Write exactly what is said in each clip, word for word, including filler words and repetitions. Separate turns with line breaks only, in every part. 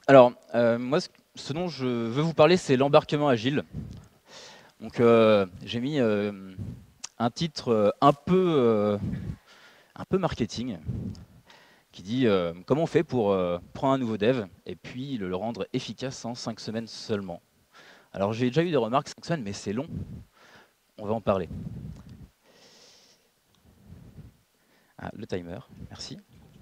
Alors, euh, moi, ce, ce dont je veux vous parler, c'est l'embarquement agile. Donc, euh, j'ai mis euh, un titre euh, un peu, euh, un peu marketing qui dit euh, comment on fait pour euh, prendre un nouveau dev et puis le, le rendre efficace en cinq semaines seulement. Alors, j'ai déjà eu des remarques cinq semaines, mais c'est long. On va en parler. Ah, le timer, merci.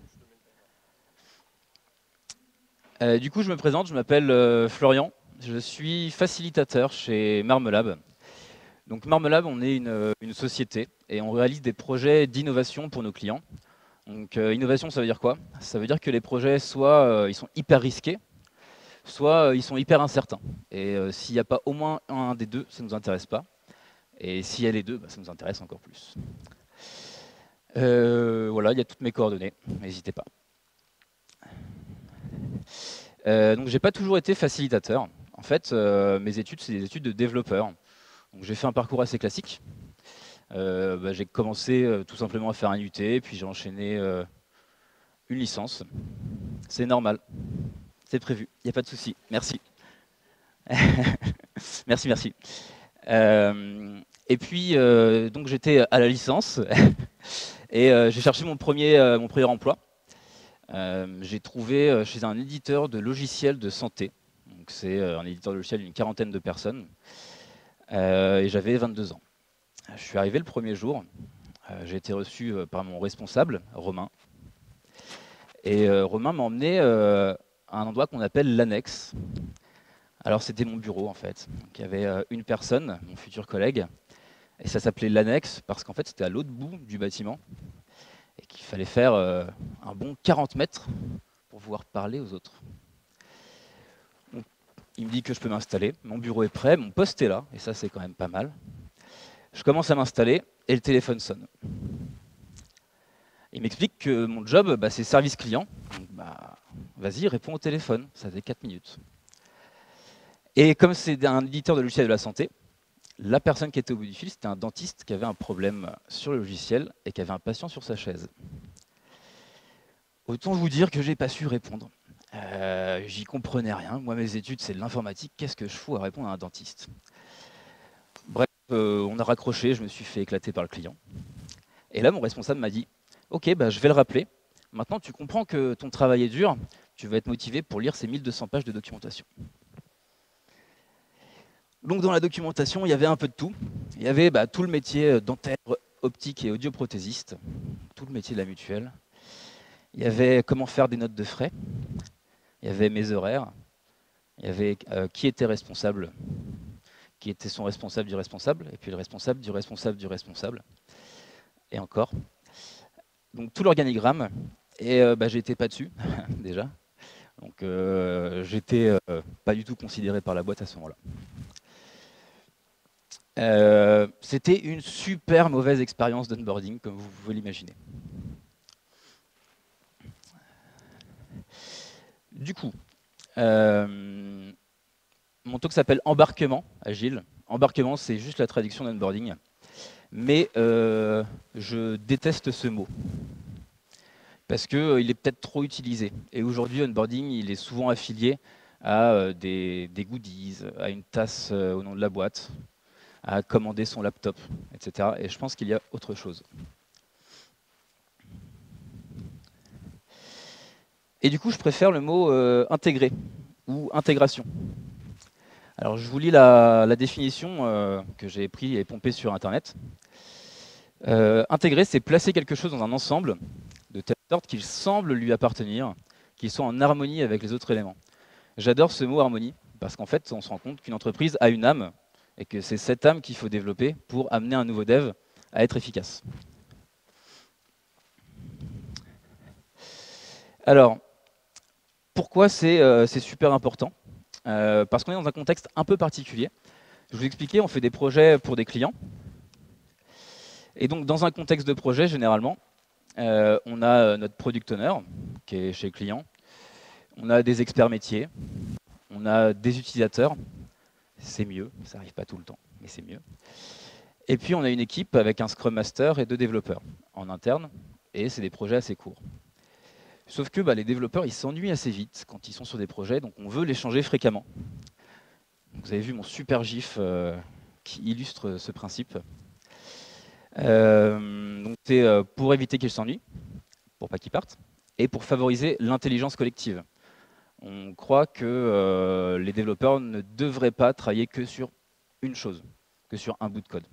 Euh, du coup, je me présente, je m'appelle euh, Florian. Je suis facilitateur chez Marmelab. Donc Marmelab, on est une, une société et on réalise des projets d'innovation pour nos clients. Donc euh, innovation, ça veut dire quoi? Ça veut dire que les projets, soit euh, ils sont hyper risqués, soit euh, ils sont hyper incertains. Et euh, s'il n'y a pas au moins un des deux, ça ne nous intéresse pas. Et s'il y a les deux, bah, ça nous intéresse encore plus. Euh, voilà, il y a toutes mes coordonnées, n'hésitez pas. Euh, donc j'ai pas toujours été facilitateur. En fait, euh, mes études, c'est des études de développeur. Donc j'ai fait un parcours assez classique. Euh, bah, j'ai commencé euh, tout simplement à faire un U T, puis j'ai enchaîné euh, une licence. C'est normal, c'est prévu, il n'y a pas de souci. Merci. merci, merci. Euh, et puis, euh, donc j'étais à la licence et euh, j'ai cherché mon premier, euh, mon premier emploi. Euh, j'ai trouvé euh, chez un éditeur de logiciels de santé. Donc c'est euh, un éditeur de logiciels d'une quarantaine de personnes. Euh, et j'avais vingt-deux ans. Je suis arrivé le premier jour. Euh, j'ai été reçu euh, par mon responsable, Romain. Et euh, Romain m'a emmené euh, à un endroit qu'on appelle l'annexe. Alors c'était mon bureau en fait. Donc, il y avait euh, une personne, mon futur collègue, et ça s'appelait l'annexe parce qu'en fait c'était à l'autre bout du bâtiment et qu'il fallait faire euh, un bon quarante mètres pour pouvoir parler aux autres. Donc, il me dit que je peux m'installer, mon bureau est prêt, mon poste est là, et ça c'est quand même pas mal. Je commence à m'installer et le téléphone sonne. Il m'explique que mon job, bah, c'est service client. Donc, bah, vas-y, réponds au téléphone, ça fait quatre minutes. Et comme c'est un éditeur de logiciels de la santé, la personne qui était au bout du fil, c'était un dentiste qui avait un problème sur le logiciel et qui avait un patient sur sa chaise. Autant vous dire que j'ai pas su répondre. Euh, J'y comprenais rien. Moi, mes études, c'est de l'informatique. Qu'est-ce que je fous à répondre à un dentiste? Bref, euh, on a raccroché, je me suis fait éclater par le client. Et là, mon responsable m'a dit « Ok, bah, je vais le rappeler. Maintenant, tu comprends que ton travail est dur. Tu vas être motivé pour lire ces mille deux cents pages de documentation. » Donc dans la documentation, il y avait un peu de tout. Il y avait bah, tout le métier dentaire, optique et audioprothésiste, tout le métier de la mutuelle. Il y avait comment faire des notes de frais. Il y avait mes horaires. Il y avait euh, qui était responsable, qui était son responsable du responsable, et puis le responsable du responsable du responsable. Et encore. Donc tout l'organigramme. Et euh, bah, j'étais pas dessus, déjà. Donc euh, j'étais euh, pas du tout considéré par la boîte à ce moment-là. Euh, C'était une super mauvaise expérience d'onboarding, comme vous pouvez l'imaginer. Du coup, euh, mon talk s'appelle Embarquement Agile. Embarquement, c'est juste la traduction d'onboarding. Mais euh, je déteste ce mot. Parce qu'il euh, est peut-être trop utilisé. Et aujourd'hui, onboarding, il est souvent affilié à euh, des, des goodies, à une tasse euh, au nom de la boîte, à commander son laptop, et cetera. Et je pense qu'il y a autre chose. Et du coup, je préfère le mot euh, intégrer ou intégration. Alors, je vous lis la, la définition euh, que j'ai pris et pompée sur Internet. Euh, intégrer, c'est placer quelque chose dans un ensemble de telle sorte qu'il semble lui appartenir, qu'il soit en harmonie avec les autres éléments. J'adore ce mot harmonie parce qu'en fait, on se rend compte qu'une entreprise a une âme et que c'est cette âme qu'il faut développer pour amener un nouveau dev à être efficace. Alors, pourquoi c'est euh, super important? euh, Parce qu'on est dans un contexte un peu particulier. Je vous expliquais, on fait des projets pour des clients. Et donc, dans un contexte de projet, généralement, euh, on a notre product owner, qui est chez le client. On a des experts métiers. On a des utilisateurs. C'est mieux, ça n'arrive pas tout le temps, mais c'est mieux. Et puis, on a une équipe avec un Scrum Master et deux développeurs en interne. Et c'est des projets assez courts. Sauf que bah, les développeurs ils s'ennuient assez vite quand ils sont sur des projets, donc on veut les changer fréquemment. Donc, vous avez vu mon super gif euh, qui illustre ce principe. Euh, donc c'est euh, pour éviter qu'ils s'ennuient, pour pas qu'ils partent, et pour favoriser l'intelligence collective. On croit que euh, les développeurs ne devraient pas travailler que sur une chose, que sur un bout de code.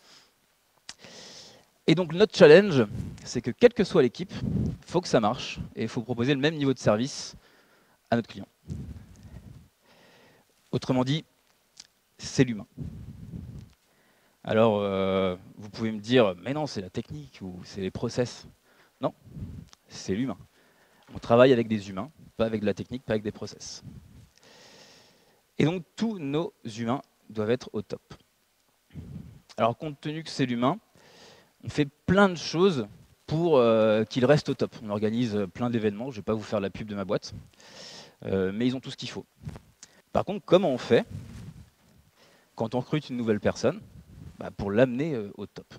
Et donc notre challenge, c'est que quelle que soit l'équipe, il faut que ça marche et il faut proposer le même niveau de service à notre client. Autrement dit, c'est l'humain. Alors, euh, vous pouvez me dire, mais non, c'est la technique ou c'est les process. Non, c'est l'humain. On travaille avec des humains, pas avec de la technique, pas avec des process. Et donc, tous nos humains doivent être au top. Alors, compte tenu que c'est l'humain, on fait plein de choses pour euh, qu'ils restent au top. On organise plein d'événements, je ne vais pas vous faire la pub de ma boîte, euh, mais ils ont tout ce qu'il faut. Par contre, comment on fait quand on recrute une nouvelle personne bah, pour l'amener euh, au top?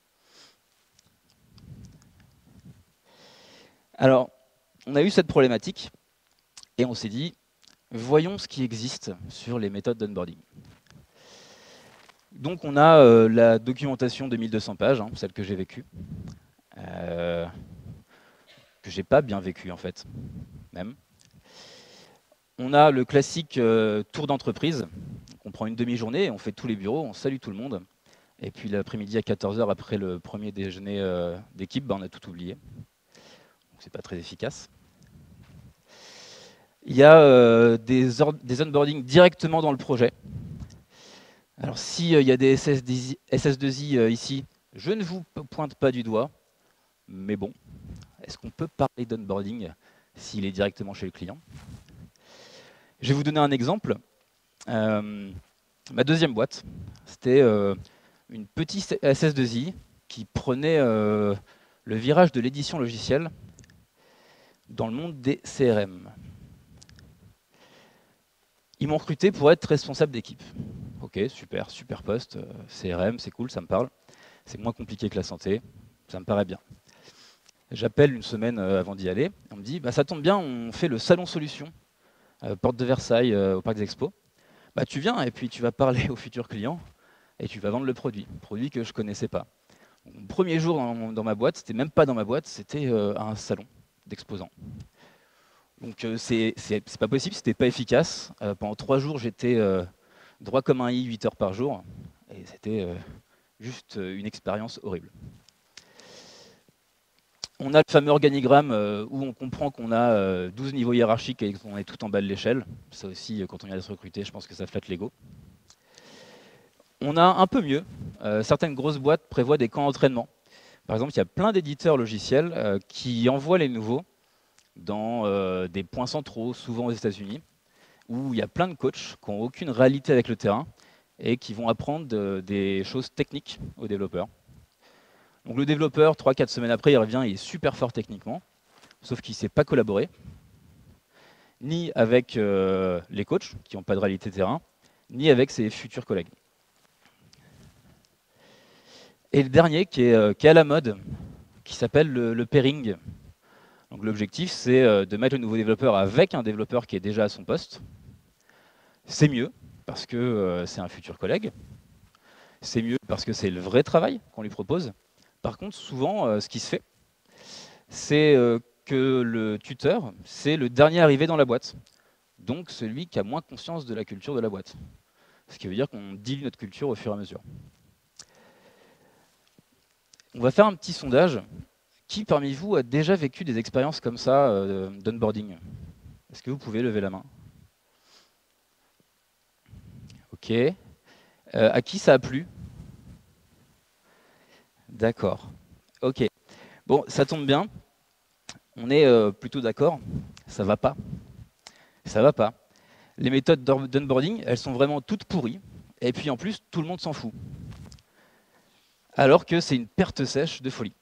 Alors, on a eu cette problématique et on s'est dit, voyons ce qui existe sur les méthodes d'onboarding. Donc on a euh, la documentation de mille deux cents pages, hein, celle que j'ai vécue, euh, que j'ai pas bien vécue en fait, même. On a le classique euh, tour d'entreprise, on prend une demi-journée, on fait tous les bureaux, on salue tout le monde, et puis l'après-midi à quatorze heures après le premier déjeuner euh, d'équipe, bah, on a tout oublié. Donc c'est pas très efficace. Il y a euh, des, des onboarding directement dans le projet. Alors s'il euh, y a des S S deux I euh, ici, je ne vous pointe pas du doigt, mais bon, est-ce qu'on peut parler d'onboarding s'il est directement chez le client? Je vais vous donner un exemple. Euh, ma deuxième boîte, c'était euh, une petite S S deux I qui prenait euh, le virage de l'édition logicielle dans le monde des C R M. Ils m'ont recruté pour être responsable d'équipe. Ok, super, super poste, euh, C R M, c'est cool, ça me parle. C'est moins compliqué que la santé, ça me paraît bien. J'appelle une semaine euh, avant d'y aller, on me dit, bah, ça tombe bien, on fait le salon solution, euh, porte de Versailles, euh, au Parc des Expos. Bah, tu viens et puis tu vas parler aux futurs clients et tu vas vendre le produit, produit que je ne connaissais pas. Mon premier jour dans, dans ma boîte, c'était même pas dans ma boîte, c'était euh, à un salon d'exposants. Donc euh, c'est pas possible, c'était pas efficace. Euh, pendant trois jours, j'étais euh, droit comme un i, huit heures par jour, et c'était euh, juste euh, une expérience horrible. On a le fameux organigramme euh, où on comprend qu'on a euh, douze niveaux hiérarchiques et qu'on est tout en bas de l'échelle. Ça aussi, euh, quand on vient d'être recruté, je pense que ça flatte l'ego. On a un peu mieux. Euh, certaines grosses boîtes prévoient des camps d'entraînement. Par exemple, il y a plein d'éditeurs logiciels euh, qui envoient les nouveaux dans euh, des points centraux, souvent aux États-Unis, où il y a plein de coachs qui n'ont aucune réalité avec le terrain et qui vont apprendre de, des choses techniques aux développeurs. Donc le développeur, trois quatre semaines après, il revient, il est super fort techniquement, sauf qu'il ne sait pas collaborer, ni avec euh, les coachs, qui n'ont pas de réalité terrain, ni avec ses futurs collègues. Et le dernier, qui est, euh, qui est à la mode, qui s'appelle le, le pairing. Donc l'objectif, c'est euh, de mettre le nouveau développeur avec un développeur qui est déjà à son poste. C'est mieux, parce que euh, c'est un futur collègue. C'est mieux parce que c'est le vrai travail qu'on lui propose. Par contre, souvent, euh, ce qui se fait, c'est euh, que le tuteur, c'est le dernier arrivé dans la boîte. Donc celui qui a moins conscience de la culture de la boîte. Ce qui veut dire qu'on dilue notre culture au fur et à mesure. On va faire un petit sondage. Qui parmi vous a déjà vécu des expériences comme ça euh, d'onboarding? Est-ce que vous pouvez lever la main? Ok. Euh, à qui ça a plu? D'accord. Ok. Bon, ça tombe bien. On est euh, plutôt d'accord. Ça va pas. Ça va pas. Les méthodes d'onboarding, elles sont vraiment toutes pourries. Et puis en plus, tout le monde s'en fout. Alors que c'est une perte sèche de folie.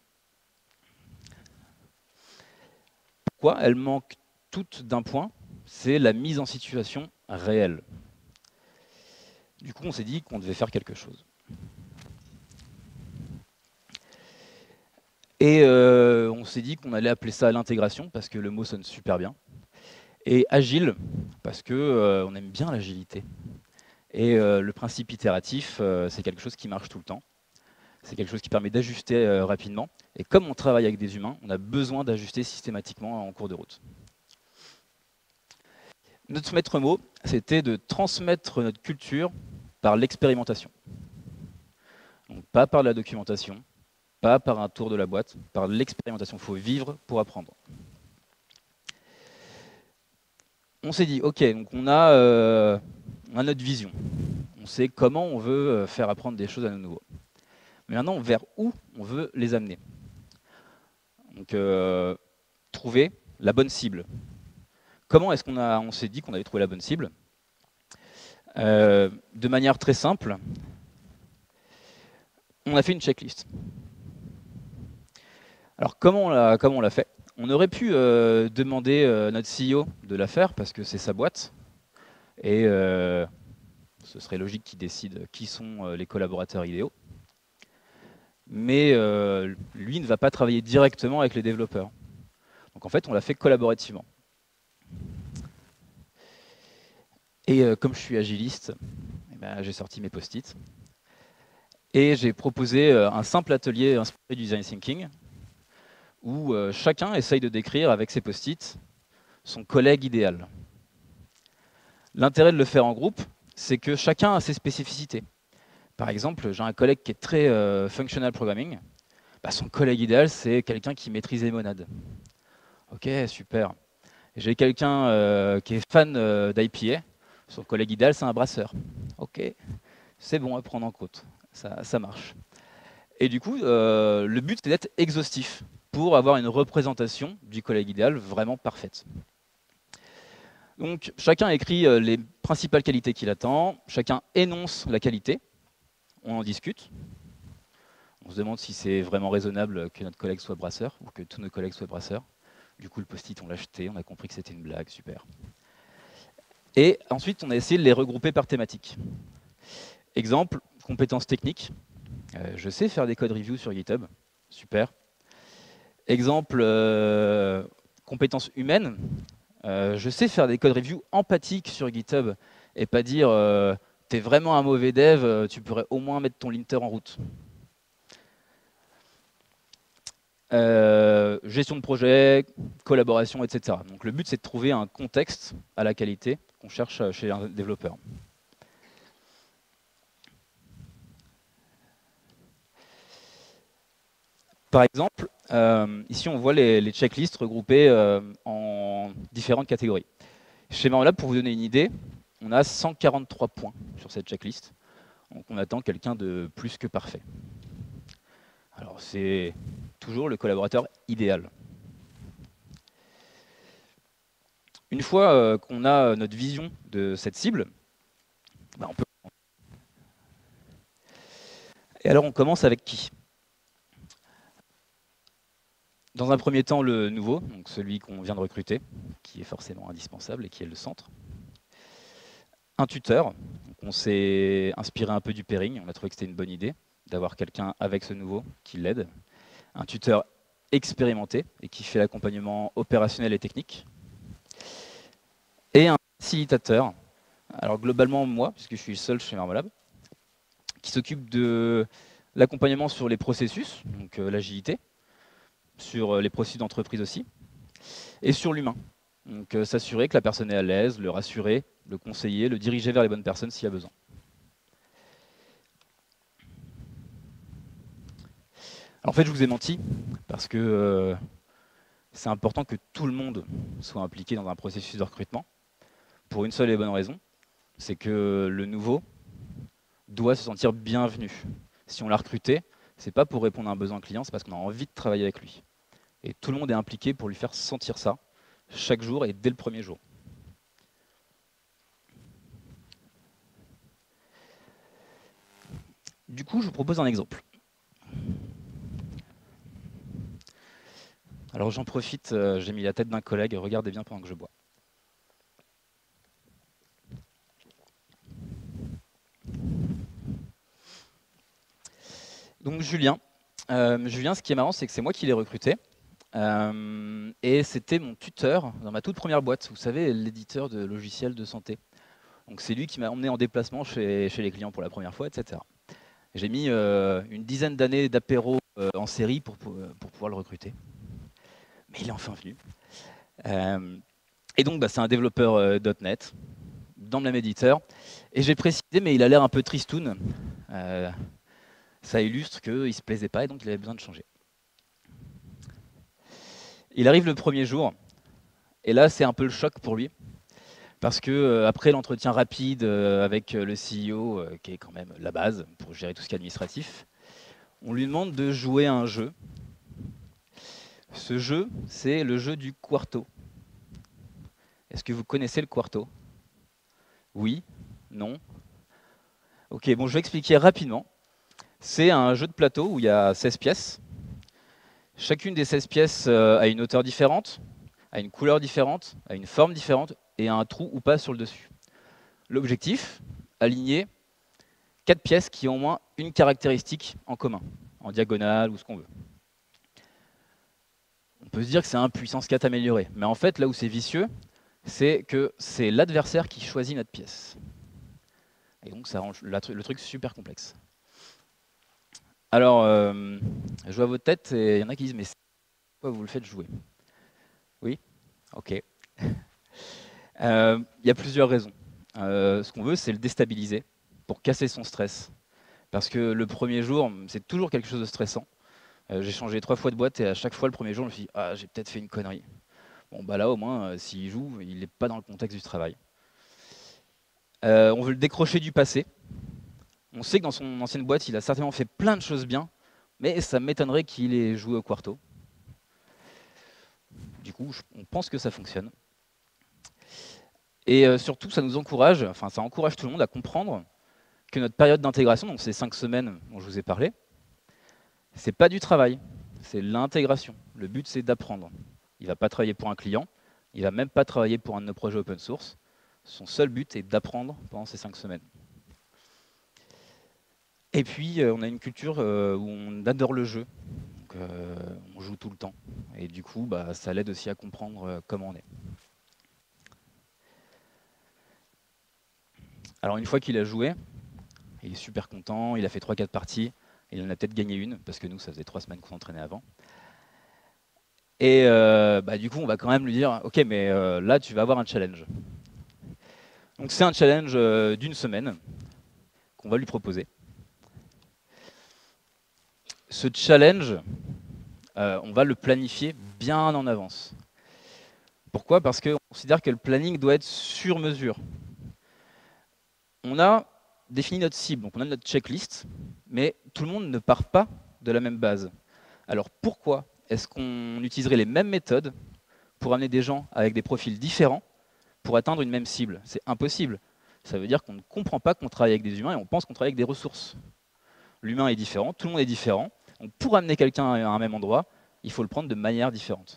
Pourquoi? Elles manquent toutes d'un point, c'est la mise en situation réelle. Du coup, on s'est dit qu'on devait faire quelque chose. Et euh, on s'est dit qu'on allait appeler ça l'intégration, parce que le mot sonne super bien. Et agile, parce qu'on euh, aime bien l'agilité. Et euh, le principe itératif, euh, c'est quelque chose qui marche tout le temps. C'est quelque chose qui permet d'ajuster euh, rapidement. Et comme on travaille avec des humains, on a besoin d'ajuster systématiquement en cours de route. Notre maître mot, c'était de transmettre notre culture par l'expérimentation. Donc pas par la documentation, pas par un tour de la boîte, par l'expérimentation. Il faut vivre pour apprendre. On s'est dit, ok, donc on a, euh, on a notre vision. On sait comment on veut faire apprendre des choses à nos nouveaux. Mais maintenant, vers où on veut les amener. Donc, euh, trouver la bonne cible. Comment est-ce qu'on a, on s'est dit qu'on avait trouvé la bonne cible? euh, De manière très simple, on a fait une checklist. Alors, comment on l'a, comment on l'a fait? On aurait pu euh, demander euh, notre C E O de la faire, parce que c'est sa boîte, et euh, ce serait logique qu'il décide qui sont euh, les collaborateurs idéaux. Mais euh, lui ne va pas travailler directement avec les développeurs. Donc en fait, on l'a fait collaborativement. Et euh, comme je suis agiliste, eh ben, j'ai sorti mes post-it. Et j'ai proposé euh, un simple atelier inspiré du design thinking, où euh, chacun essaye de décrire avec ses post-it son collègue idéal. L'intérêt de le faire en groupe, c'est que chacun a ses spécificités. Par exemple, j'ai un collègue qui est très euh, functional programming. Bah, son collègue idéal, c'est quelqu'un qui maîtrise les monades. Ok, super. J'ai quelqu'un euh, qui est fan euh, d'I P A. Son collègue idéal, c'est un brasseur. Ok, c'est bon à prendre en compte. Ça, ça marche. Et du coup, euh, le but, c'est d'être exhaustif pour avoir une représentation du collègue idéal vraiment parfaite. Donc, chacun écrit euh, les principales qualités qu'il attend. Chacun énonce la qualité. On en discute. On se demande si c'est vraiment raisonnable que notre collègue soit brasseur ou que tous nos collègues soient brasseurs. Du coup, le post-it, on l'a jeté, on a compris que c'était une blague, super. Et ensuite, on a essayé de les regrouper par thématique. Exemple, compétences techniques. Euh, je sais faire des code reviews sur GitHub, super. Exemple, euh, compétences humaines. Euh, je sais faire des code reviews empathiques sur GitHub et pas dire euh, t'es vraiment un mauvais dev, tu pourrais au moins mettre ton linter en route. Euh, gestion de projet, collaboration, et cetera. Donc le but, c'est de trouver un contexte à la qualité qu'on cherche chez un développeur. Par exemple, euh, ici, on voit les, les checklists regroupées euh, en différentes catégories. Chez Marmelab, pour vous donner une idée, on a cent quarante-trois points sur cette checklist. Donc on attend quelqu'un de plus que parfait. Alors c'est toujours le collaborateur idéal. Une fois euh, qu'on a notre vision de cette cible, bah, on peut... Et alors on commence avec qui? Dans un premier temps, le nouveau, donc celui qu'on vient de recruter, qui est forcément indispensable et qui est le centre. Un tuteur, donc on s'est inspiré un peu du pairing, on a trouvé que c'était une bonne idée d'avoir quelqu'un avec ce nouveau qui l'aide. Un tuteur expérimenté et qui fait l'accompagnement opérationnel et technique. Et un facilitateur, alors globalement moi, puisque je suis le seul chez Marmelab, qui s'occupe de l'accompagnement sur les processus, donc euh, l'agilité, sur euh, les processus d'entreprise aussi, et sur l'humain. Donc euh, s'assurer que la personne est à l'aise, le rassurer, le conseiller, le diriger vers les bonnes personnes s'il y a besoin. Alors, en fait, je vous ai menti, parce que euh, c'est important que tout le monde soit impliqué dans un processus de recrutement, pour une seule et bonne raison, c'est que le nouveau doit se sentir bienvenu. Si on l'a recruté, c'est pas pour répondre à un besoin client, c'est parce qu'on a envie de travailler avec lui. Et tout le monde est impliqué pour lui faire sentir ça, chaque jour et dès le premier jour. Du coup, je vous propose un exemple. Alors j'en profite, euh, j'ai mis la tête d'un collègue, regardez bien pendant que je bois. Donc Julien, Euh, Julien, ce qui est marrant, c'est que c'est moi qui l'ai recruté. Euh, et c'était mon tuteur dans ma toute première boîte. Vous savez, l'éditeur de logiciels de santé. Donc c'est lui qui m'a emmené en déplacement chez, chez les clients pour la première fois, et cetera. J'ai mis euh, une dizaine d'années d'apéro euh, en série pour, pour, pour pouvoir le recruter. Mais il est enfin venu. Euh, et donc, bah, c'est un développeur euh, .NET dans le même éditeur. Et j'ai précisé, mais il a l'air un peu tristoun. Euh, ça illustre qu'il ne se plaisait pas et donc il avait besoin de changer. Il arrive le premier jour, et là, c'est un peu le choc pour lui. Parce que euh, après l'entretien rapide euh, avec le C E O, euh, qui est quand même la base pour gérer tout ce qui est administratif, on lui demande de jouer à un jeu. Ce jeu, c'est le jeu du Quarto. Est-ce que vous connaissez le Quarto? Oui? Non? Ok, bon, je vais expliquer rapidement. C'est un jeu de plateau où il y a seize pièces. Chacune des seize pièces euh, a une hauteur différente, a une couleur différente, a une forme différente et a un trou ou pas sur le dessus. L'objectif, aligner quatre pièces qui ont au moins une caractéristique en commun, en diagonale ou ce qu'on veut. On peut se dire que c'est un puissance quatre amélioré, mais en fait, là où c'est vicieux, c'est que c'est l'adversaire qui choisit notre pièce. Et donc ça rend le truc super complexe. Alors, euh, je vois votre tête et il y en a qui disent « mais pourquoi vous le faites jouer ?» Oui? Ok. Il euh, y a plusieurs raisons. Euh, ce qu'on veut, c'est le déstabiliser pour casser son stress. Parce que le premier jour, c'est toujours quelque chose de stressant. Euh, j'ai changé trois fois de boîte et à chaque fois, le premier jour, je me suis dit « ah, j'ai peut-être fait une connerie ». Bon, bah là, au moins, euh, s'il joue, il n'est pas dans le contexte du travail. Euh, on veut le décrocher du passé. On sait que dans son ancienne boîte, il a certainement fait plein de choses bien, mais ça m'étonnerait qu'il ait joué au Quarto. Du coup, on pense que ça fonctionne. Et euh, surtout, ça nous encourage, enfin, ça encourage tout le monde à comprendre que notre période d'intégration, donc ces cinq semaines dont je vous ai parlé, c'est pas du travail, c'est l'intégration. Le but, c'est d'apprendre. Il ne va pas travailler pour un client, il ne va même pas travailler pour un de nos projets open source. Son seul but est d'apprendre pendant ces cinq semaines. Et puis, euh, on a une culture euh, où on adore le jeu. Donc, euh, on joue tout le temps. Et du coup, bah, ça l'aide aussi à comprendre euh, comment on est. Alors, une fois qu'il a joué, il est super content, il a fait trois quatre parties. Il en a peut-être gagné une, parce que nous, ça faisait trois semaines qu'on s'entraînait avant. Et euh, bah, du coup, on va quand même lui dire « Ok, mais euh, là, tu vas avoir un challenge. » Donc, c'est un challenge euh, d'une semaine qu'on va lui proposer. Ce challenge, euh, on va le planifier bien en avance. Pourquoi? Parce qu'on considère que le planning doit être sur mesure. On a défini notre cible, donc on a notre checklist, mais tout le monde ne part pas de la même base. Alors pourquoi est-ce qu'on utiliserait les mêmes méthodes pour amener des gens avec des profils différents pour atteindre une même cible? C'est impossible. Ça veut dire qu'on ne comprend pas qu'on travaille avec des humains et on pense qu'on travaille avec des ressources. L'humain est différent, tout le monde est différent. Donc pour amener quelqu'un à un même endroit, il faut le prendre de manière différente.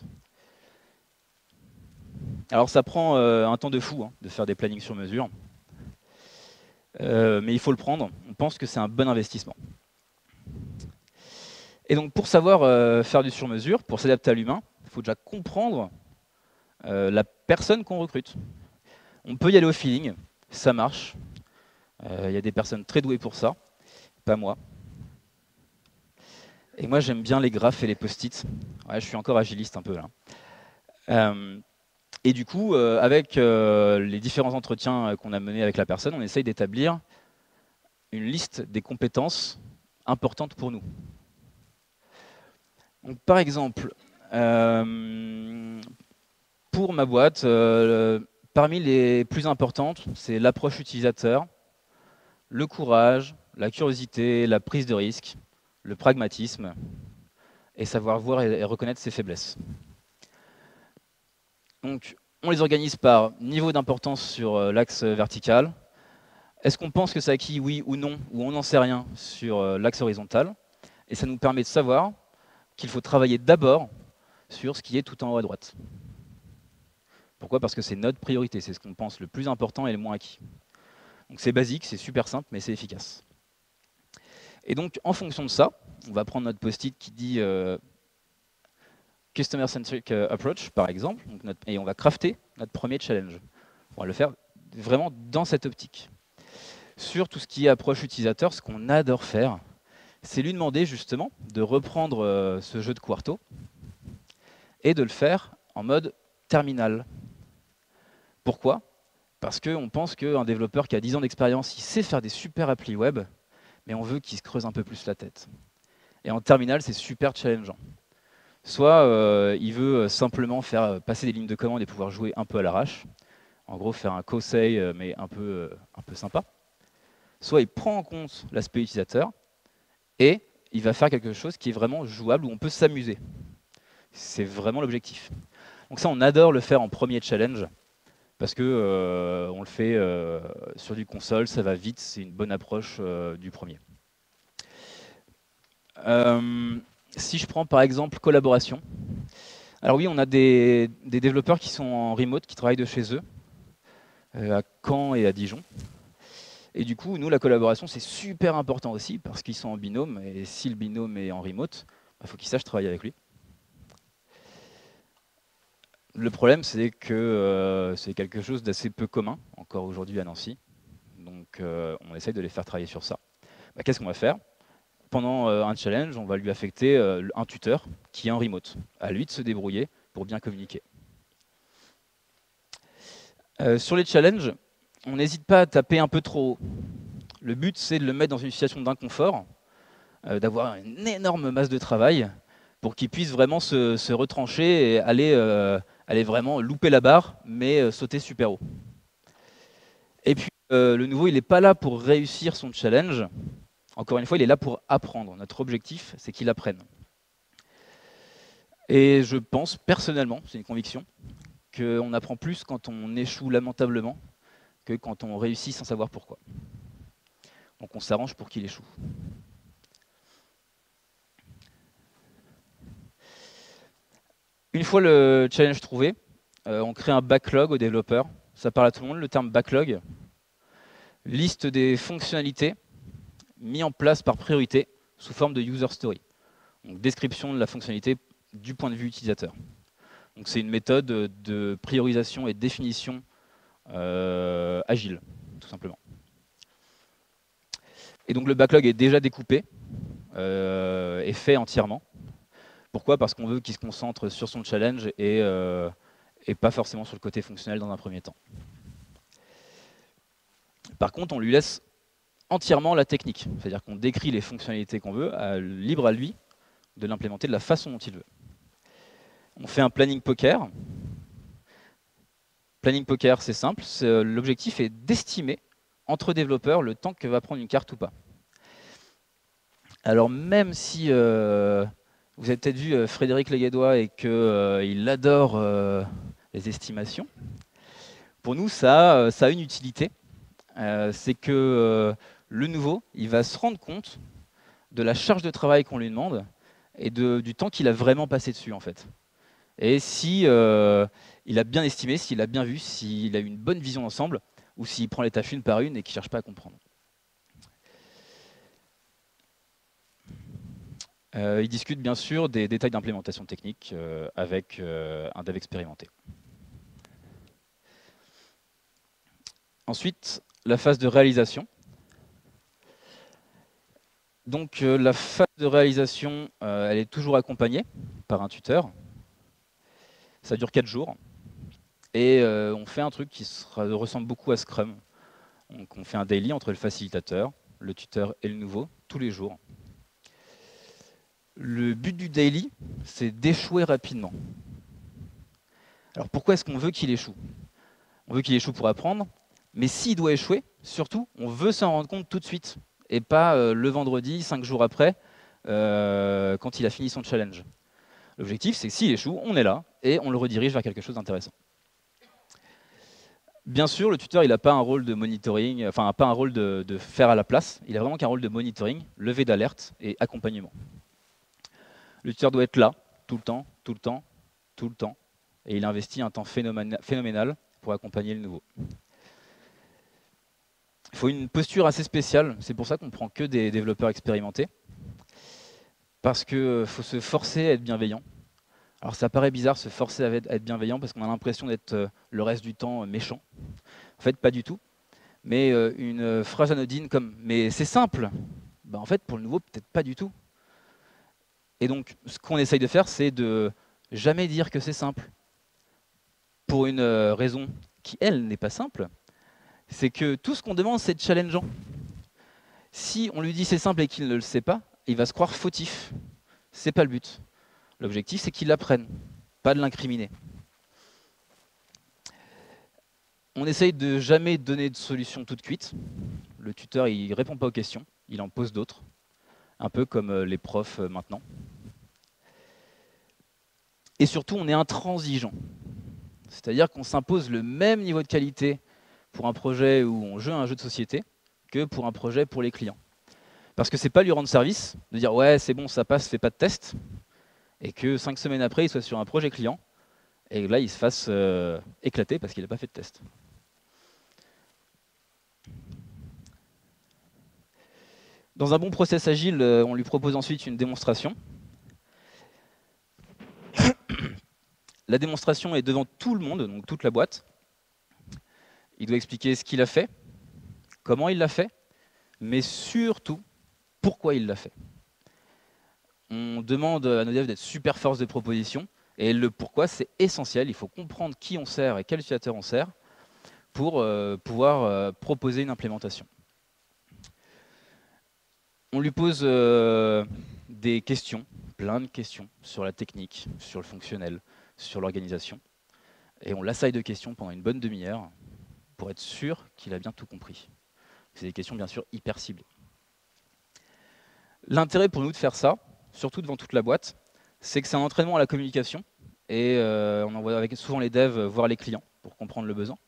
Alors ça prend euh, un temps de fou hein, de faire des plannings sur mesure, euh, mais il faut le prendre. On pense que c'est un bon investissement. Et donc pour savoir euh, faire du sur-mesure, pour s'adapter à l'humain, il faut déjà comprendre euh, la personne qu'on recrute. On peut y aller au feeling, ça marche. Il euh, y a des personnes très douées pour ça, pas moi. Et moi j'aime bien les graphes et les post-it. Ouais, je suis encore agiliste un peu là. Euh, Et du coup, euh, avec euh, les différents entretiens euh, qu'on a menés avec la personne, on essaye d'établir une liste des compétences importantes pour nous. Donc, par exemple, euh, pour ma boîte, euh, parmi les plus importantes, c'est l'approche utilisateur, le courage, la curiosité, la prise de risque, le pragmatisme et savoir voir et, et reconnaître ses faiblesses. Donc, on les organise par niveau d'importance sur euh, l'axe vertical. Est-ce qu'on pense que c'est acquis, oui ou non, ou on n'en sait rien sur euh, l'axe horizontal? Et ça nous permet de savoir qu'il faut travailler d'abord sur ce qui est tout en haut à droite. Pourquoi? Parce que c'est notre priorité, c'est ce qu'on pense le plus important et le moins acquis. Donc c'est basique, c'est super simple, mais c'est efficace. Et donc, en fonction de ça, on va prendre notre post-it qui dit euh, Customer Centric Approach, par exemple, donc notre, et on va crafter notre premier challenge. On va le faire vraiment dans cette optique. Sur tout ce qui est approche utilisateur, ce qu'on adore faire, c'est lui demander justement de reprendre euh, ce jeu de Quarto et de le faire en mode terminal. Pourquoi? Parce qu'on pense qu'un développeur qui a dix ans d'expérience, il sait faire des super applis web, mais on veut qu'il se creuse un peu plus la tête. Et en terminal, c'est super challengeant. Soit euh, il veut simplement faire passer des lignes de commande et pouvoir jouer un peu à l'arrache, en gros faire un Kosei euh, mais un peu, euh, un peu sympa. Soit il prend en compte l'aspect utilisateur et il va faire quelque chose qui est vraiment jouable, où on peut s'amuser. C'est vraiment l'objectif. Donc ça, on adore le faire en premier challenge, parce que euh, on le fait euh, sur du console, ça va vite, c'est une bonne approche euh, du premier. Euh, si je prends par exemple collaboration, alors oui, on a des, des développeurs qui sont en remote, qui travaillent de chez eux, euh, à Caen et à Dijon. Et du coup, nous, la collaboration, c'est super important aussi, parce qu'ils sont en binôme, et si le binôme est en remote, il faut qu'ils sachent travailler avec lui. Le problème, c'est que euh, c'est quelque chose d'assez peu commun, encore aujourd'hui à Nancy. Donc, euh, on essaye de les faire travailler sur ça. Bah, qu'est-ce qu'on va faire? Pendant euh, un challenge, on va lui affecter euh, un tuteur qui est en remote. À lui de se débrouiller pour bien communiquer. Euh, sur les challenges, on n'hésite pas à taper un peu trop haut. Le but, c'est de le mettre dans une situation d'inconfort, euh, d'avoir une énorme masse de travail pour qu'il puisse vraiment se, se retrancher et aller, euh, aller vraiment louper la barre, mais euh, sauter super haut. Et puis, euh, le nouveau, il n'est pas là pour réussir son challenge. Encore une fois, il est là pour apprendre. Notre objectif, c'est qu'il apprenne. Et je pense, personnellement, c'est une conviction, qu'on apprend plus quand on échoue lamentablement que quand on réussit sans savoir pourquoi. Donc on s'arrange pour qu'il échoue. Une fois le challenge trouvé, euh, on crée un backlog aux développeurs. Ça parle à tout le monde, le terme backlog. Liste des fonctionnalités mises en place par priorité sous forme de user story. Donc description de la fonctionnalité du point de vue utilisateur. Donc c'est une méthode de priorisation et de définition euh, agile, tout simplement. Et donc le backlog est déjà découpé euh, et fait entièrement. Pourquoi? Parce qu'on veut qu'il se concentre sur son challenge et, euh, et pas forcément sur le côté fonctionnel dans un premier temps. Par contre, on lui laisse entièrement la technique, c'est-à-dire qu'on décrit les fonctionnalités qu'on veut, à, libre à lui de l'implémenter de la façon dont il veut. On fait un planning poker. Planning poker, c'est simple, l'objectif est d'estimer entre développeurs le temps que va prendre une carte ou pas. Alors même si euh, vous avez peut-être vu euh, Frédéric Leguédois et qu'il euh, adore euh, les estimations, pour nous ça, euh, ça a une utilité, euh, c'est que euh, le nouveau, il va se rendre compte de la charge de travail qu'on lui demande et de, du temps qu'il a vraiment passé dessus en fait. Et si euh, il a bien estimé, s'il a bien vu, s'il a une bonne vision d'ensemble, ou s'il prend les tâches une par une et qu'il ne cherche pas à comprendre. Euh, il discute bien sûr des détails d'implémentation technique euh, avec euh, un dev expérimenté. Ensuite, la phase de réalisation. Donc euh, la phase de réalisation, euh, elle est toujours accompagnée par un tuteur. Ça dure quatre jours. Et euh, on fait un truc qui sera, ressemble beaucoup à Scrum. Donc on fait un daily entre le facilitateur, le tuteur et le nouveau, tous les jours. Le but du daily, c'est d'échouer rapidement. Alors pourquoi est-ce qu'on veut qu'il échoue? On veut qu'il échoue pour apprendre, mais s'il doit échouer, surtout, on veut s'en rendre compte tout de suite, et pas euh, le vendredi, cinq jours après, euh, quand il a fini son challenge. L'objectif, c'est que s'il échoue, on est là, et on le redirige vers quelque chose d'intéressant. Bien sûr, le tuteur, il n'a pas un rôle de monitoring, enfin pas un rôle de, de faire à la place, il a vraiment qu'un rôle de monitoring, levée d'alerte et accompagnement. Le tuteur doit être là, tout le temps, tout le temps, tout le temps, et il investit un temps phénoménal pour accompagner le nouveau. Il faut une posture assez spéciale, c'est pour ça qu'on ne prend que des développeurs expérimentés, parce qu'il faut se forcer à être bienveillant. Alors ça paraît bizarre, se forcer à être bienveillant, parce qu'on a l'impression d'être le reste du temps méchant. En fait, pas du tout. Mais une phrase anodine comme « mais c'est simple », ben en fait, pour le nouveau, peut-être pas du tout. Et donc, ce qu'on essaye de faire, c'est de jamais dire que c'est simple. Pour une raison qui, elle, n'est pas simple, c'est que tout ce qu'on demande, c'est challengeant. Si on lui dit c'est simple et qu'il ne le sait pas, il va se croire fautif. C'est pas le but. L'objectif, c'est qu'il l'apprenne, pas de l'incriminer. On essaye de jamais donner de solution toute cuite. Le tuteur, il ne répond pas aux questions, il en pose d'autres, un peu comme les profs maintenant. Et surtout, on est intransigeant. C'est-à-dire qu'on s'impose le même niveau de qualité pour un projet où on joue à un jeu de société que pour un projet pour les clients. Parce que c'est pas lui rendre service de dire « ouais, c'est bon, ça passe, fais pas de test », et que cinq semaines après, il soit sur un projet client, et là, il se fasse euh, éclater parce qu'il n'a pas fait de test. Dans un bon process agile, on lui propose ensuite une démonstration. La démonstration est devant tout le monde, donc toute la boîte. Il doit expliquer ce qu'il a fait, comment il l'a fait, mais surtout, pourquoi il l'a fait. On demande à nos devs d'être super force de proposition, et le pourquoi, c'est essentiel. Il faut comprendre qui on sert et quel utilisateur on sert pour euh, pouvoir euh, proposer une implémentation. On lui pose euh, des questions, plein de questions, sur la technique, sur le fonctionnel, sur l'organisation. Et on l'assaille de questions pendant une bonne demi-heure pour être sûr qu'il a bien tout compris. C'est des questions bien sûr hyper ciblées. L'intérêt pour nous de faire ça, surtout devant toute la boîte, c'est que c'est un entraînement à la communication et euh, on envoie avec souvent les devs voir les clients pour comprendre le besoin.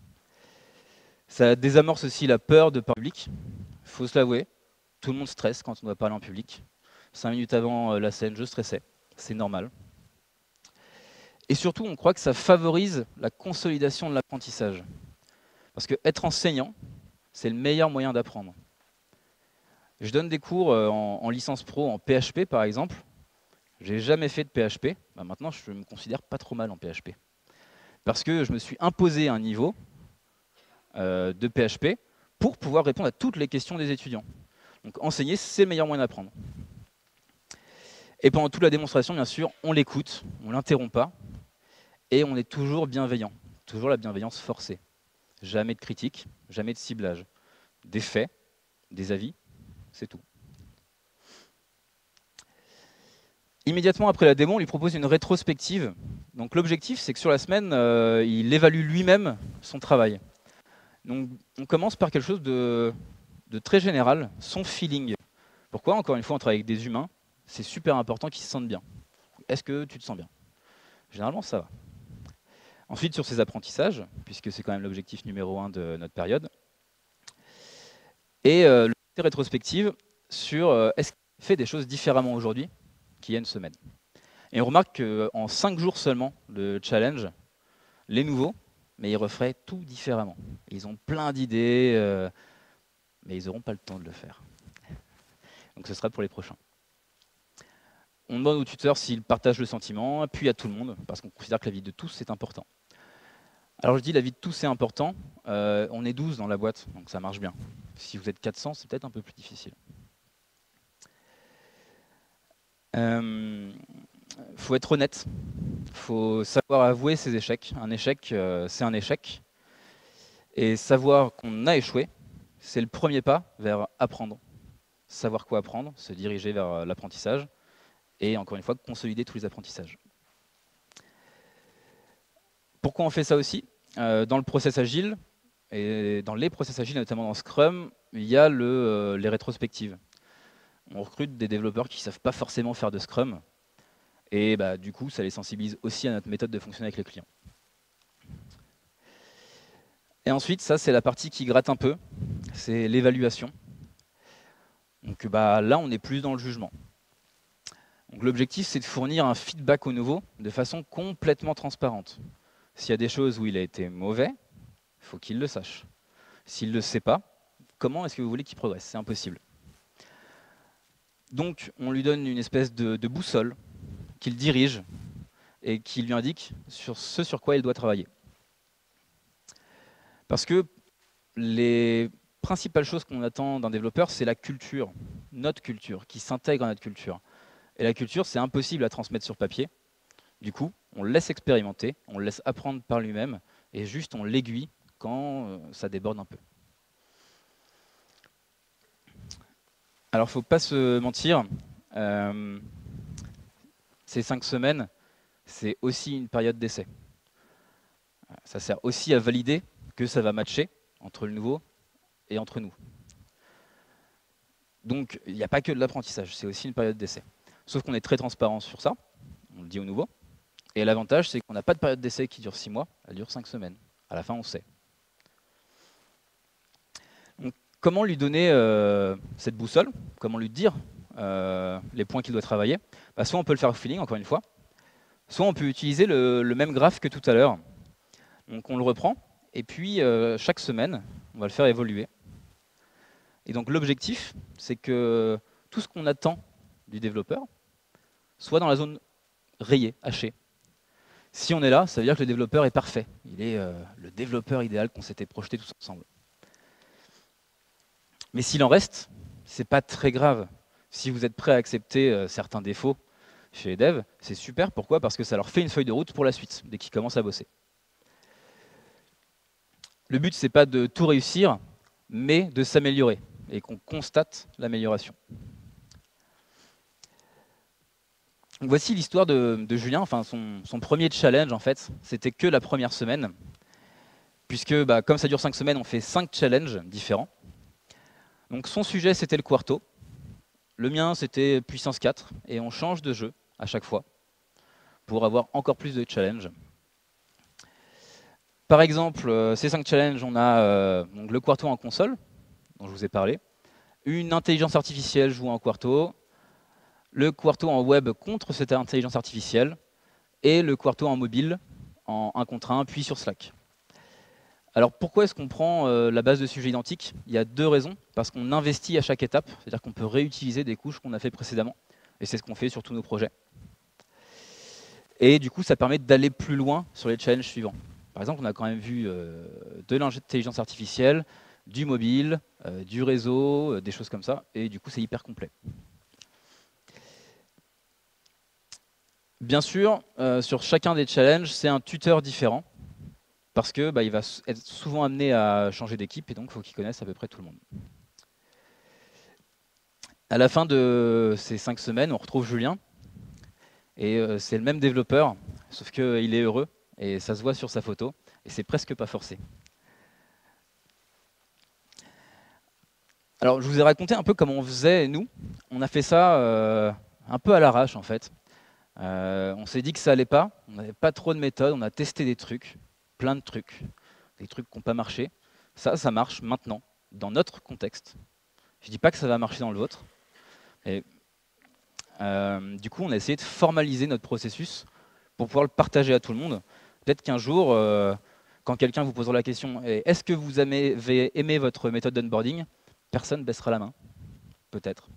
Ça désamorce aussi la peur de parler public. Il faut se l'avouer, tout le monde stresse quand on doit parler en public. Cinq minutes avant la scène, je stressais, c'est normal. Et surtout, on croit que ça favorise la consolidation de l'apprentissage. Parce que être enseignant, c'est le meilleur moyen d'apprendre. Je donne des cours en, en licence pro, en P H P par exemple. J'ai jamais fait de P H P. Bah maintenant, je me considère pas trop mal en P H P. Parce que je me suis imposé un niveau euh, de P H P pour pouvoir répondre à toutes les questions des étudiants. Donc enseigner, c'est le meilleur moyen d'apprendre. Et pendant toute la démonstration, bien sûr, on l'écoute, on ne l'interrompt pas, et on est toujours bienveillant, toujours la bienveillance forcée. Jamais de critique, jamais de ciblage. Des faits, des avis, c'est tout. Immédiatement après la démo, on lui propose une rétrospective. Donc l'objectif, c'est que sur la semaine, euh, il évalue lui-même son travail. Donc on commence par quelque chose de, de très général, son feeling. Pourquoi? Encore une fois, on travaille avec des humains, c'est super important qu'ils se sentent bien. Est-ce que tu te sens bien? Généralement, ça va. Ensuite, sur ses apprentissages, puisque c'est quand même l'objectif numéro un de notre période. Et euh, le rétrospective sur euh, est-ce qu'il fait des choses différemment aujourd'hui qu'il y a une semaine. Et on remarque qu'en cinq jours seulement, le challenge, les nouveaux, mais ils referaient tout différemment. Ils ont plein d'idées, euh, mais ils n'auront pas le temps de le faire. Donc ce sera pour les prochains. On demande au tuteur s'il partage le sentiment, puis à tout le monde, parce qu'on considère que la vie de tous est important. Alors je dis la vie de tous est important, euh, on est douze dans la boîte, donc ça marche bien. Si vous êtes quatre cents, c'est peut-être un peu plus difficile. Il euh, faut être honnête, il faut savoir avouer ses échecs. Un échec, euh, c'est un échec. Et savoir qu'on a échoué, c'est le premier pas vers apprendre. Savoir quoi apprendre, se diriger vers l'apprentissage, et encore une fois, consolider tous les apprentissages. Pourquoi on fait ça aussi? euh, Dans le process agile, et dans les process agiles, notamment dans Scrum, il y a le, euh, les rétrospectives. On recrute des développeurs qui ne savent pas forcément faire de Scrum, et bah, du coup, ça les sensibilise aussi à notre méthode de fonctionner avec les clients. Et ensuite, ça, c'est la partie qui gratte un peu, c'est l'évaluation. Donc bah, là, on est plus dans le jugement. L'objectif, c'est de fournir un feedback au nouveau de façon complètement transparente. S'il y a des choses où il a été mauvais, il faut qu'il le sache. S'il ne le sait pas, comment est-ce que vous voulez qu'il progresse? C'est impossible. Donc, on lui donne une espèce de, de boussole qui le dirige et qui lui indique sur ce sur quoi il doit travailler. Parce que les principales choses qu'on attend d'un développeur, c'est la culture, notre culture, qui s'intègre à notre culture. Et la culture, c'est impossible à transmettre sur papier. Du coup, on le laisse expérimenter, on le laisse apprendre par lui-même, et juste on l'aiguille quand euh, ça déborde un peu. Alors, il ne faut pas se mentir, euh, ces cinq semaines, c'est aussi une période d'essai. Ça sert aussi à valider que ça va matcher entre le nouveau et entre nous. Donc, il n'y a pas que de l'apprentissage, c'est aussi une période d'essai. Sauf qu'on est très transparent sur ça, on le dit au nouveau. Et l'avantage, c'est qu'on n'a pas de période d'essai qui dure six mois, elle dure cinq semaines. À la fin, on sait. Donc, comment lui donner euh, cette boussole? Comment lui dire euh, les points qu'il doit travailler? Bah, soit on peut le faire au feeling, encore une fois, soit on peut utiliser le, le même graphe que tout à l'heure. Donc on le reprend, et puis euh, chaque semaine, on va le faire évoluer. Et donc l'objectif, c'est que tout ce qu'on attend du développeur soit dans la zone rayée, hachée. Si on est là, ça veut dire que le développeur est parfait. Il est euh, le développeur idéal qu'on s'était projeté tous ensemble. Mais s'il en reste, c'est pas très grave. Si vous êtes prêt à accepter euh, certains défauts chez les devs, c'est super. Pourquoi? Parce que ça leur fait une feuille de route pour la suite, dès qu'ils commencent à bosser. Le but, c'est pas de tout réussir, mais de s'améliorer et qu'on constate l'amélioration. Voici l'histoire de, de Julien, enfin son, son premier challenge en fait, c'était que la première semaine, puisque bah, comme ça dure cinq semaines, on fait cinq challenges différents. Donc son sujet c'était le quarto, le mien c'était puissance quatre, et on change de jeu à chaque fois pour avoir encore plus de challenges. Par exemple, euh, ces cinq challenges, on a euh, donc le quarto en console, dont je vous ai parlé, une intelligence artificielle jouant en quarto, le quarto en web contre cette intelligence artificielle, et le quarto en mobile en un contre un, puis sur Slack. Alors pourquoi est-ce qu'on prend euh, la base de sujets identiques? Il y a deux raisons. Parce qu'on investit à chaque étape, c'est-à-dire qu'on peut réutiliser des couches qu'on a fait précédemment, et c'est ce qu'on fait sur tous nos projets. Et du coup, ça permet d'aller plus loin sur les challenges suivants. Par exemple, on a quand même vu euh, de l'intelligence artificielle, du mobile, euh, du réseau, euh, des choses comme ça, et du coup, c'est hyper complet. Bien sûr, euh, sur chacun des challenges, c'est un tuteur différent, parce que bah, il va être souvent amené à changer d'équipe, et donc il faut qu'il connaisse à peu près tout le monde. À la fin de ces cinq semaines, on retrouve Julien, et euh, c'est le même développeur, sauf qu'il est heureux, et ça se voit sur sa photo, et c'est presque pas forcé. Alors, je vous ai raconté un peu comment on faisait, nous. On a fait ça euh, un peu à l'arrache, en fait. Euh, on s'est dit que ça allait pas, on n'avait pas trop de méthodes, on a testé des trucs, plein de trucs, des trucs qui n'ont pas marché. Ça, ça marche maintenant, dans notre contexte. Je ne dis pas que ça va marcher dans le vôtre. Et, euh, du coup, on a essayé de formaliser notre processus pour pouvoir le partager à tout le monde. Peut-être qu'un jour, euh, quand quelqu'un vous posera la question « Est-ce que vous avez aimé votre méthode d'onboarding ?» Personne baissera la main, peut-être.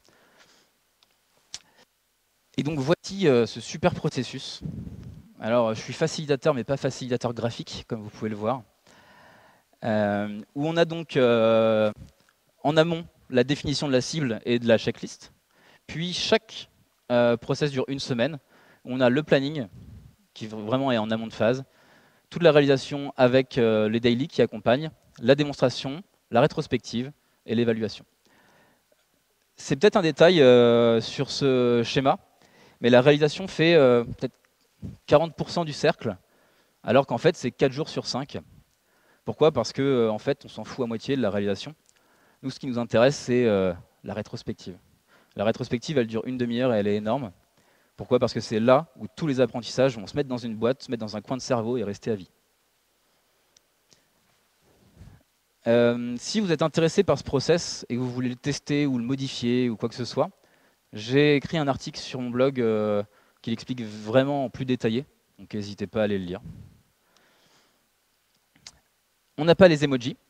Et donc voici euh, ce super processus. Alors, je suis facilitateur, mais pas facilitateur graphique, comme vous pouvez le voir. Euh, où on a donc euh, en amont la définition de la cible et de la checklist. Puis chaque euh, process dure une semaine. On a le planning, qui vraiment est en amont de phase, toute la réalisation avec euh, les daily qui accompagnent, la démonstration, la rétrospective et l'évaluation. C'est peut-être un détail euh, sur ce schéma, mais la réalisation fait euh, peut-être quarante pour cent du cercle, alors qu'en fait c'est quatre jours sur cinq. Pourquoi? Parce que euh, en fait on s'en fout à moitié de la réalisation. Nous, ce qui nous intéresse, c'est euh, la rétrospective. La rétrospective, elle dure une demi-heure et elle est énorme. Pourquoi? Parce que c'est là où tous les apprentissages vont se mettre dans une boîte, se mettre dans un coin de cerveau et rester à vie. Euh, si vous êtes intéressé par ce process et que vous voulez le tester ou le modifier ou quoi que ce soit, j'ai écrit un article sur mon blog euh, qui l'explique vraiment en plus détaillé, donc n'hésitez pas à aller le lire. On n'a pas les emojis.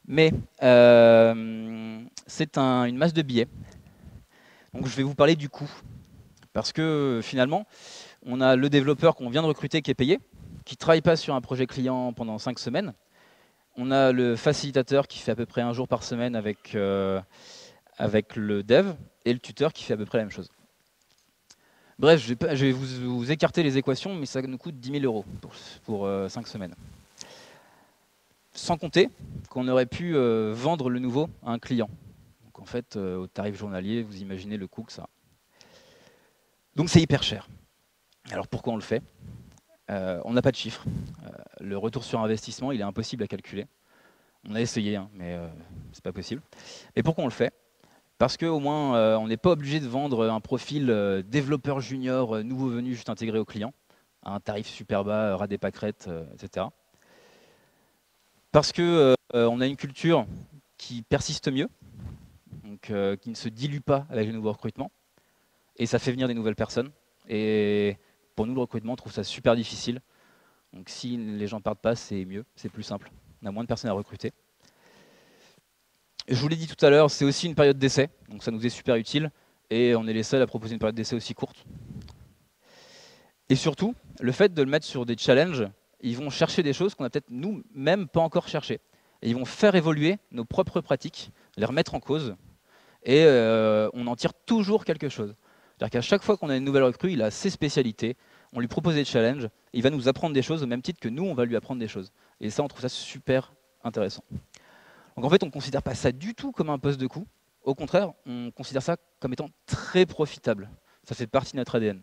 Mais euh, c'est un, une masse de billets. Donc je vais vous parler du coût. Parce que finalement, on a le développeur qu'on vient de recruter qui est payé, qui ne travaille pas sur un projet client pendant cinq semaines. On a le facilitateur qui fait à peu près un jour par semaine avec, euh, avec le dev, et le tuteur qui fait à peu près la même chose. Bref, je vais, pas, je vais vous, vous écarter les équations, mais ça nous coûte dix mille euros pour, pour euh, cinq semaines. Sans compter qu'on aurait pu euh, vendre le nouveau à un client. Donc en fait, euh, au tarif journalier, vous imaginez le coût que ça a. Donc c'est hyper cher. Alors pourquoi on le fait? euh, On n'a pas de chiffre. Euh, le retour sur investissement, il est impossible à calculer. On a essayé, hein, mais euh, c'est pas possible. Et pourquoi on le fait? Parce qu'au moins, euh, on n'est pas obligé de vendre un profil euh, développeur junior, euh, nouveau venu, juste intégré au client, à un tarif super bas, euh, ras des pâquerettes, euh, et cetera. Parce qu'on euh, a une culture qui persiste mieux, donc, euh, qui ne se dilue pas avec les nouveaux recrutements, et ça fait venir des nouvelles personnes. Et pour nous, le recrutement, on trouve ça super difficile. Donc si les gens ne partent pas, c'est mieux, c'est plus simple. On a moins de personnes à recruter. Je vous l'ai dit tout à l'heure, c'est aussi une période d'essai, donc ça nous est super utile, et on est les seuls à proposer une période d'essai aussi courte. Et surtout, le fait de le mettre sur des challenges, ils vont chercher des choses qu'on n'a peut-être nous-mêmes pas encore cherchées. Et ils vont faire évoluer nos propres pratiques, les remettre en cause, et euh, on en tire toujours quelque chose. C'est-à-dire qu'à chaque fois qu'on a une nouvelle recrue, il a ses spécialités, on lui propose des challenges, il va nous apprendre des choses au même titre que nous, on va lui apprendre des choses. Et ça, on trouve ça super intéressant. Donc en fait, on ne considère pas ça du tout comme un poste de coût. Au contraire, on considère ça comme étant très profitable. Ça fait partie de notre A D N.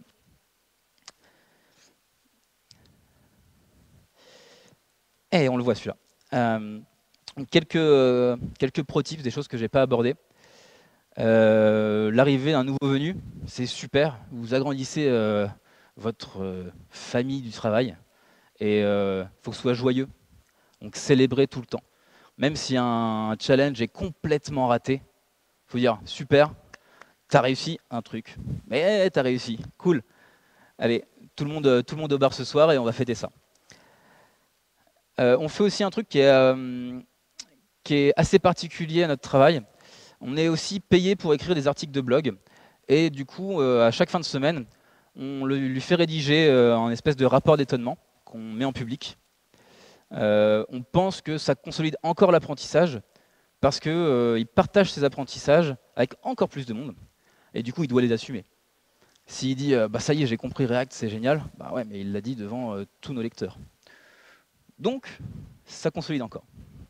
Et on le voit celui-là. Euh, quelques, euh, quelques pro tips, des choses que je n'ai pas abordées. Euh, L'arrivée d'un nouveau venu, c'est super. Vous agrandissez euh, votre euh, famille du travail. Et il euh, faut que ce soit joyeux. Donc célébrez tout le temps. Même si un challenge est complètement raté, il faut dire super, t'as réussi un truc. Mais t'as réussi, cool. Allez, tout le monde, tout le monde au bar ce soir et on va fêter ça. Euh, on fait aussi un truc qui est, euh, qui est assez particulier à notre travail. On est aussi payé pour écrire des articles de blog. Et du coup, euh, à chaque fin de semaine, on le, lui fait rédiger euh, un espèce de rapport d'étonnement qu'on met en public. Euh, on pense que ça consolide encore l'apprentissage parce qu'il euh, partage ses apprentissages avec encore plus de monde et du coup il doit les assumer. S'il dit euh, bah ça y est j'ai compris React c'est génial, bah ouais mais il l'a dit devant euh, tous nos lecteurs. Donc ça consolide encore.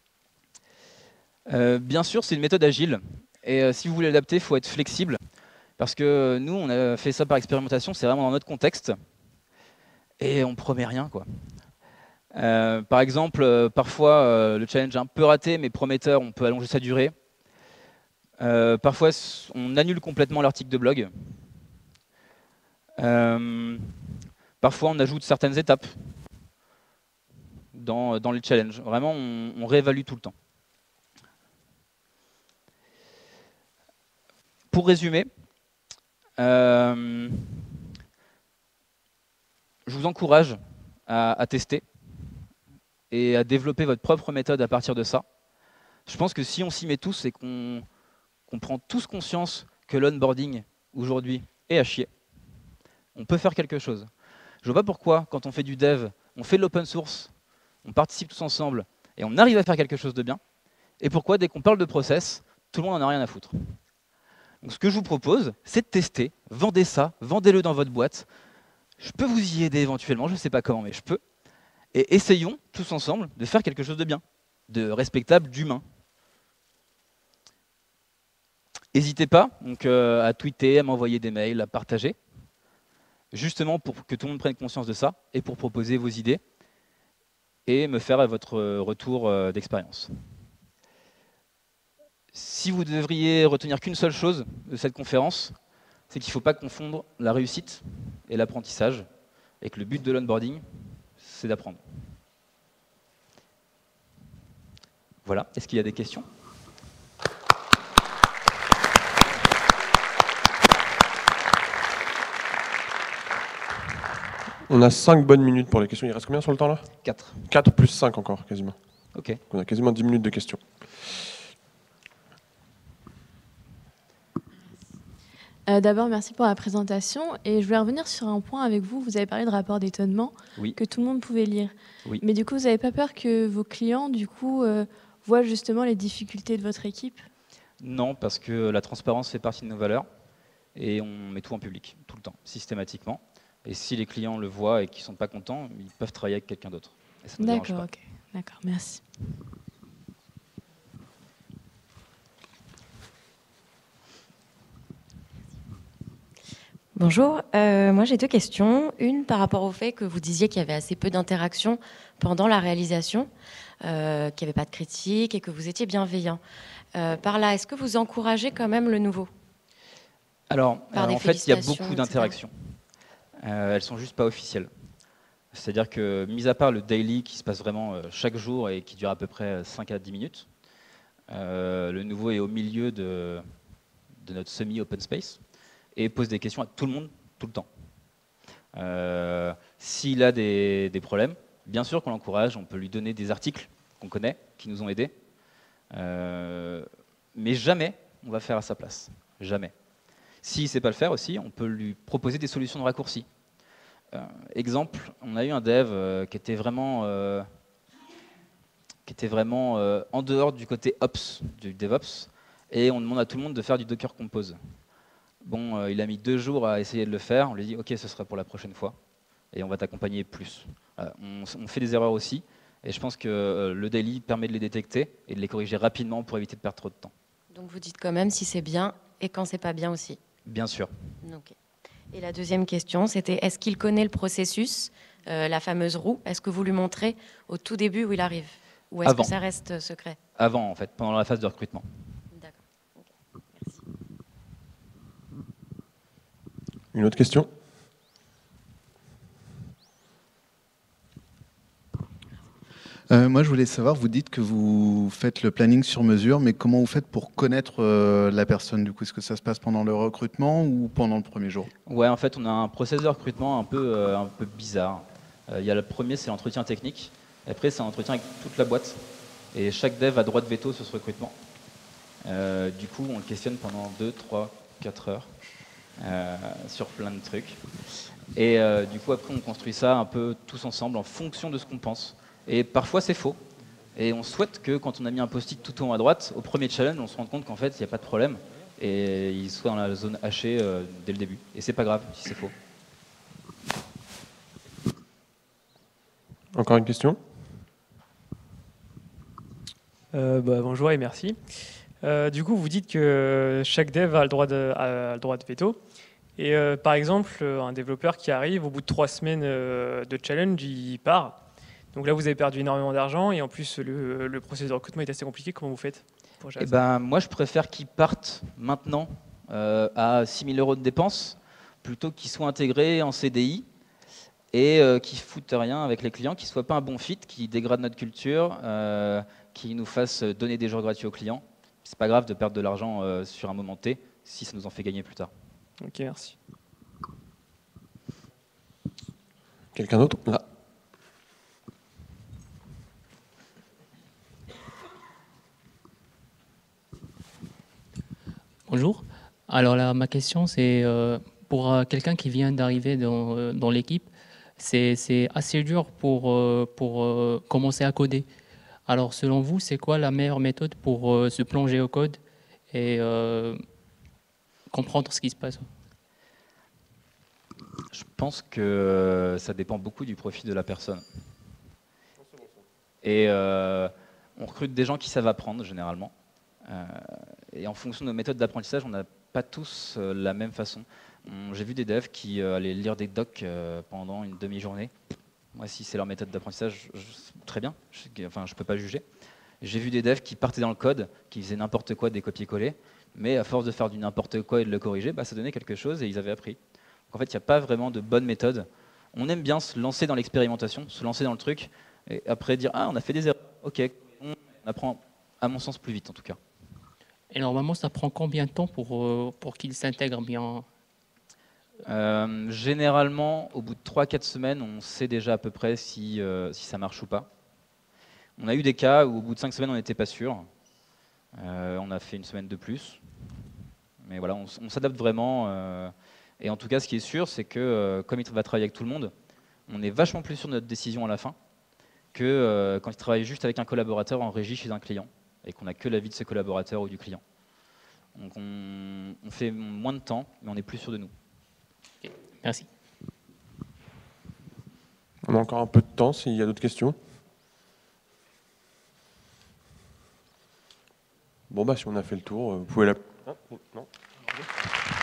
Euh, bien sûr c'est une méthode agile et euh, si vous voulez l'adapter il faut être flexible parce que nous on a fait ça par expérimentation, c'est vraiment dans notre contexte et on promet rien quoi. Euh, par exemple, euh, parfois, euh, le challenge est un peu raté, mais prometteur, on peut allonger sa durée. Euh, parfois, on annule complètement l'article de blog. Euh, parfois, on ajoute certaines étapes dans, dans les challenges. Vraiment, on, on réévalue tout le temps. Pour résumer, euh, je vous encourage à, à tester et à développer votre propre méthode à partir de ça. Je pense que si on s'y met tous et qu'on qu'on prend tous conscience que l'onboarding, aujourd'hui, est à chier, on peut faire quelque chose. Je ne vois pas pourquoi, quand on fait du dev, on fait de l'open source, on participe tous ensemble, et on arrive à faire quelque chose de bien, et pourquoi, dès qu'on parle de process, tout le monde n'en a rien à foutre. Donc ce que je vous propose, c'est de tester, vendez ça, vendez-le dans votre boîte. Je peux vous y aider éventuellement, je ne sais pas comment, mais je peux. Et essayons tous ensemble de faire quelque chose de bien, de respectable, d'humain. N'hésitez pas donc, euh, à tweeter, à m'envoyer des mails, à partager, justement pour que tout le monde prenne conscience de ça et pour proposer vos idées et me faire votre retour euh, d'expérience. Si vous devriez retenir qu'une seule chose de cette conférence, c'est qu'il ne faut pas confondre la réussite et l'apprentissage, et que le but de l'onboarding, c'est d'apprendre. Voilà, est-ce qu'il y a des questions ?
On a cinq bonnes minutes pour les questions. Il reste combien sur le temps là ?
quatre.
quatre plus cinq encore, quasiment.
Ok.
On a quasiment dix minutes de questions.
Euh, D'abord, merci pour la présentation. Et je voulais revenir sur un point avec vous. Vous avez parlé de rapport d'étonnement
Oui.
que tout le monde pouvait lire.
Oui.
Mais du coup, vous n'avez pas peur que vos clients, du coup, euh, voient justement les difficultés de votre équipe?
Non, parce que la transparence fait partie de nos valeurs et on met tout en public, tout le temps, systématiquement. Et si les clients le voient et qu'ils ne sont pas contents, ils peuvent travailler avec quelqu'un d'autre. Et ça ne nous dérange
D'accord,
pas.
ok. D'accord, merci.
Bonjour, euh, moi j'ai deux questions. Une par rapport au fait que vous disiez qu'il y avait assez peu d'interactions pendant la réalisation, euh, qu'il n'y avait pas de critique et que vous étiez bienveillant. Euh, par là, est-ce que vous encouragez quand même le nouveau?
Alors,
Par
euh,
des
en fait, il y a
félicitations,
beaucoup
et cetera.
d'interactions. Euh, elles sont juste pas officielles. C'est-à-dire que, mis à part le daily qui se passe vraiment euh, chaque jour et qui dure à peu près cinq à dix minutes, euh, le nouveau est au milieu de, de notre semi-open space et pose des questions à tout le monde, tout le temps. Euh, S'il a des, des problèmes, bien sûr qu'on l'encourage, on peut lui donner des articles qu'on connaît, qui nous ont aidés, euh, mais jamais on va faire à sa place. Jamais. S'il ne sait pas le faire aussi, on peut lui proposer des solutions de raccourci. Euh, exemple, on a eu un dev euh, qui était vraiment, euh, qui était vraiment euh, en dehors du côté Ops, du DevOps, et on demande à tout le monde de faire du Docker Compose. Bon, euh, il a mis deux jours à essayer de le faire, on lui dit « Ok, ce sera pour la prochaine fois, et on va t'accompagner plus. Euh, » on, on fait des erreurs aussi, et je pense que euh, le daily permet de les détecter et de les corriger rapidement pour éviter de perdre trop de temps.
Donc vous dites quand même si c'est bien et quand c'est pas bien aussi.
Bien sûr.
Okay. Et la deuxième question, c'était est-ce qu'il connaît le processus, euh, la fameuse roue? Est-ce que vous lui montrez au tout début où il arrive? Ou est-ce que ça reste secret?
Avant, en fait, pendant la phase de recrutement.
D'accord. Okay. Merci.
Une autre question?
Euh, moi, je voulais savoir, vous dites que vous faites le planning sur mesure, mais comment vous faites pour connaître euh, la personne du coup? Est-ce que ça se passe pendant le recrutement ou pendant le premier jour?
Ouais, en fait, on a un process de recrutement un peu, euh, un peu bizarre. Euh, il y a le premier, c'est l'entretien technique. Après, c'est un entretien avec toute la boîte. Et chaque dev a droit de veto sur ce recrutement. Euh, du coup, on le questionne pendant deux, trois, quatre heures euh, sur plein de trucs. Et euh, du coup, après, on construit ça un peu tous ensemble en fonction de ce qu'on pense. Et parfois, c'est faux. Et on souhaite que quand on a mis un post-it tout en haut à droite, au premier challenge, on se rende compte qu'en fait, il n'y a pas de problème. Et il soit dans la zone hachée euh, dès le début. Et c'est pas grave si c'est faux.
Encore une question?
Euh, bah, bonjour et merci. Euh, du coup, vous dites que chaque dev a le droit de, a le droit de veto. Et euh, par exemple, un développeur qui arrive, au bout de trois semaines euh, de challenge, il part. Donc là, vous avez perdu énormément d'argent et en plus, le, le processus de recrutement est assez compliqué. Comment vous faites pour gérer
Eh
ça?
ben, moi, je préfère qu'ils partent maintenant euh, à six mille euros de dépenses plutôt qu'ils soient intégrés en C D I et euh, qu'ils ne foutent rien avec les clients, qu'ils ne soient pas un bon fit, qu'ils dégradent notre culture, euh, qu'ils nous fassent donner des jours gratuits aux clients. C'est pas grave de perdre de l'argent euh, sur un moment T si ça nous en fait gagner plus tard.
Ok, merci.
Quelqu'un d'autre? Là.
Bonjour. Alors là, ma question, c'est euh, pour euh, quelqu'un qui vient d'arriver dans, euh, dans l'équipe, c'est c'est assez dur pour, euh, pour euh, commencer à coder. Alors selon vous, c'est quoi la meilleure méthode pour euh, se plonger au code et euh, comprendre ce qui se passe?
Je pense que ça dépend beaucoup du profil de la personne. Et euh, on recrute des gens qui savent apprendre généralement. Euh, et en fonction de nos méthodes d'apprentissage, on n'a pas tous euh, la même façon. J'ai vu des devs qui euh, allaient lire des docs euh, pendant une demi-journée. Moi, si c'est leur méthode d'apprentissage, très bien. Je, enfin, je peux pas juger. J'ai vu des devs qui partaient dans le code, qui faisaient n'importe quoi, des copier-coller, mais à force de faire du n'importe quoi et de le corriger, bah, ça donnait quelque chose et ils avaient appris. Donc, en fait, il n'y a pas vraiment de bonne méthode. On aime bien se lancer dans l'expérimentation, se lancer dans le truc, et après dire « Ah, on a fait des erreurs, ok, on apprend, à mon sens, plus vite en tout cas ».
Et normalement, ça prend combien de temps pour, euh, pour qu'il s'intègre bien?
euh, Généralement, au bout de trois quatre semaines, on sait déjà à peu près si, euh, si ça marche ou pas. On a eu des cas où au bout de cinq semaines, on n'était pas sûr. Euh, on a fait une semaine de plus. Mais voilà, on, on s'adapte vraiment. Euh, et en tout cas, ce qui est sûr, c'est que euh, comme il va travailler avec tout le monde, on est vachement plus sûr de notre décision à la fin que euh, quand il travaille juste avec un collaborateur en régie chez un client et qu'on n'a que l'avis de ses collaborateurs ou du client. Donc on, on fait moins de temps, mais on est plus sûr de nous.
Okay. Merci.
On a encore un peu de temps s'il y a d'autres questions. Bon, bah, si on a fait le tour, vous pouvez la... Ah, non.